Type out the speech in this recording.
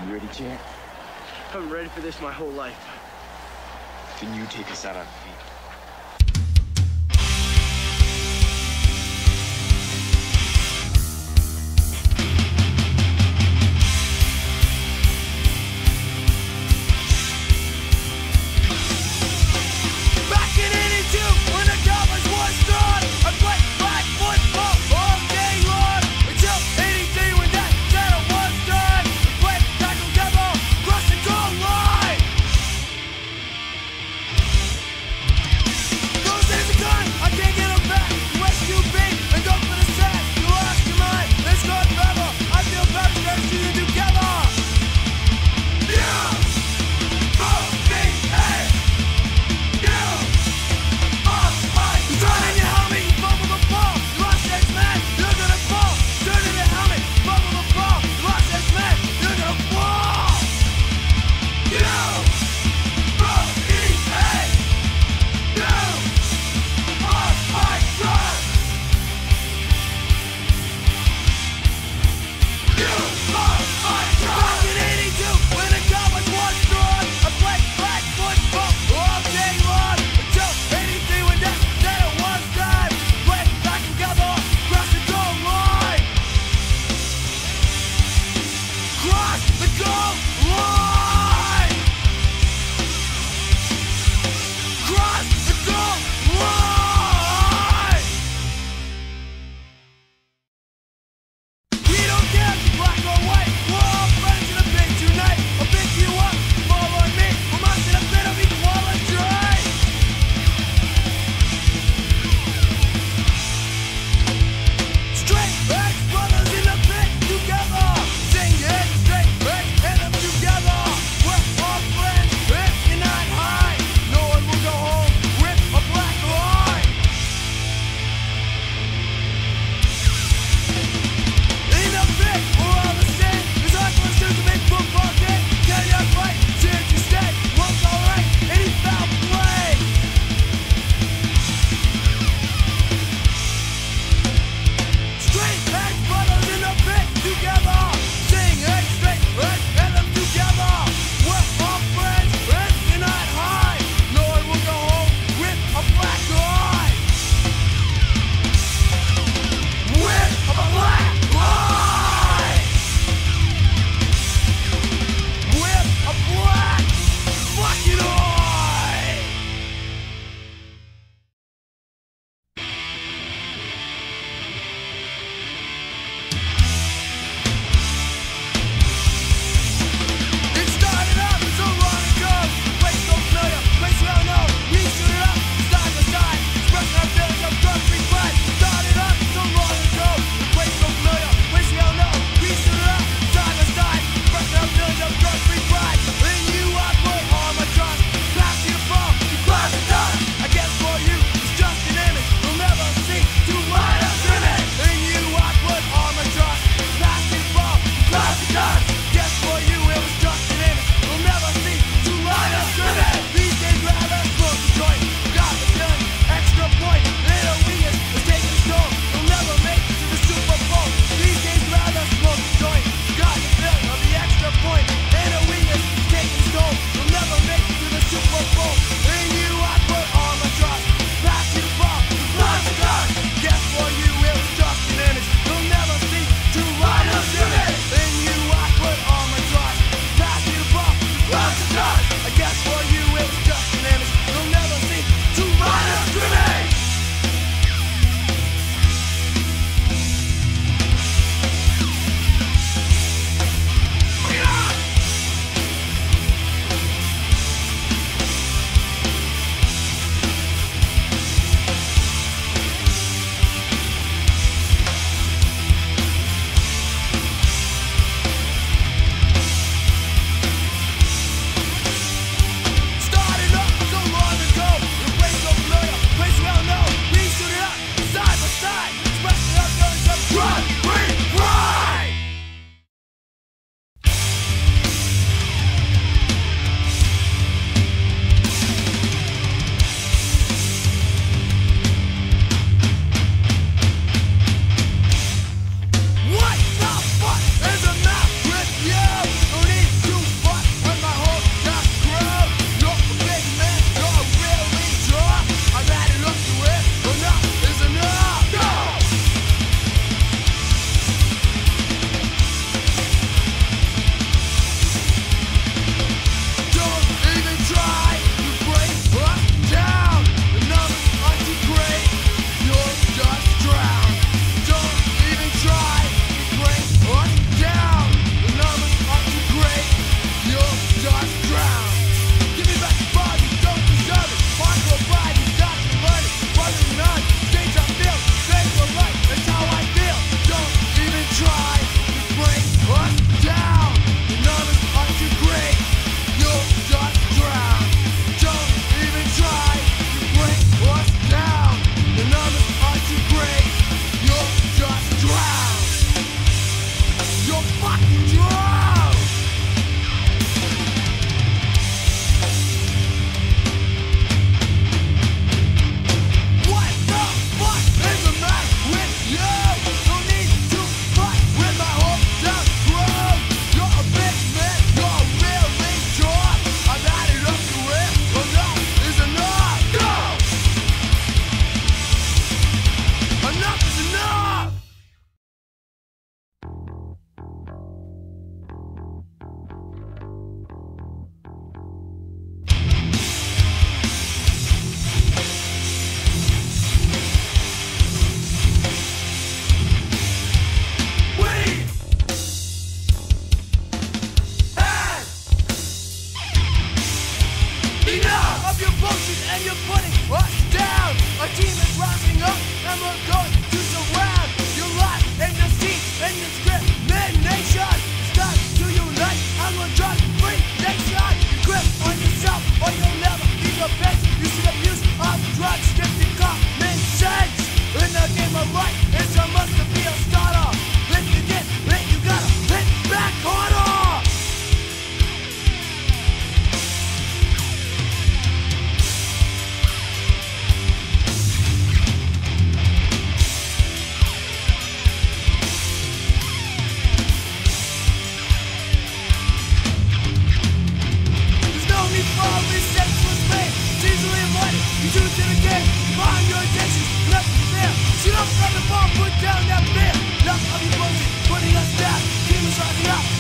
You ready, champ? I've been ready for this my whole life. Then you take us out on feet. your bullshit and you're putting us down. Our team is rising up and we're going to surround your life and your seat and your discrimination. It's time to unite and we're trying to free nation. Grip on yourself or you'll never be your best. You should abuse of drugs, get the common sense. In the game of life, it's a must to be a starter. If you get hit, you gotta hit back harder. There's no need for all this senseless pain. It's easily avoided. You do it the game. Find your intentions. Left is there. Shoot up from the ball. Put down that fear. Enough of your bullshit. Putting us down. Keep us rising up.